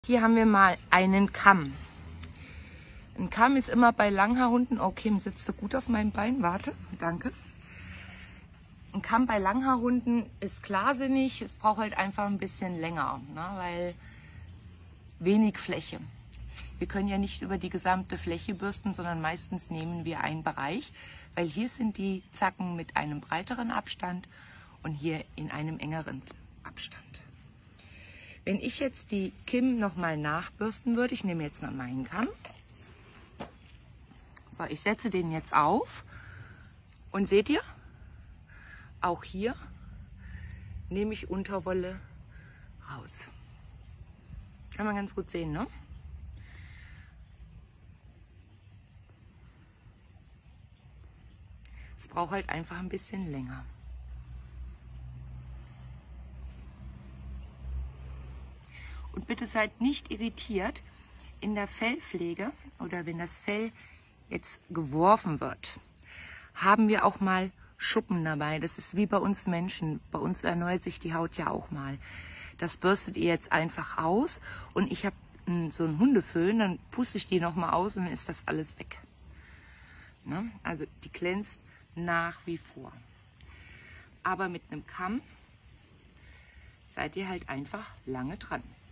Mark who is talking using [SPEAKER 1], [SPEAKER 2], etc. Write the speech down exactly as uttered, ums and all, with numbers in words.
[SPEAKER 1] Hier haben wir mal einen Kamm. Ein Kamm ist immer bei Langhaarhunden, oh Kim, sitzt du gut auf meinem Bein? Warte, danke. Ein Kamm bei Langhaarhunden ist klarsinnig, es braucht halt einfach ein bisschen länger, ne, weil wenig Fläche. Wir können ja nicht über die gesamte Fläche bürsten, sondern meistens nehmen wir einen Bereich, weil hier sind die Zacken mit einem breiteren Abstand und hier in einem engeren Abstand. Wenn ich jetzt die Kim nochmal nachbürsten würde, ich nehme jetzt mal meinen Kamm. So, ich setze den jetzt auf und seht ihr, auch hier nehme ich Unterwolle raus. Kann man ganz gut sehen, ne? Es braucht halt einfach ein bisschen länger. Und bitte seid nicht irritiert in der Fellpflege oder wenn das Fell jetzt geworfen wird, haben wir auch mal Schuppen dabei. Das ist wie bei uns Menschen. Bei uns erneuert sich die Haut ja auch mal. Das bürstet ihr jetzt einfach aus und ich habe so einen Hundeföhn, dann puste ich die nochmal aus und dann ist das alles weg. Ne? Also die glänzt nach wie vor. Aber mit einem Kamm seid ihr halt einfach lange dran.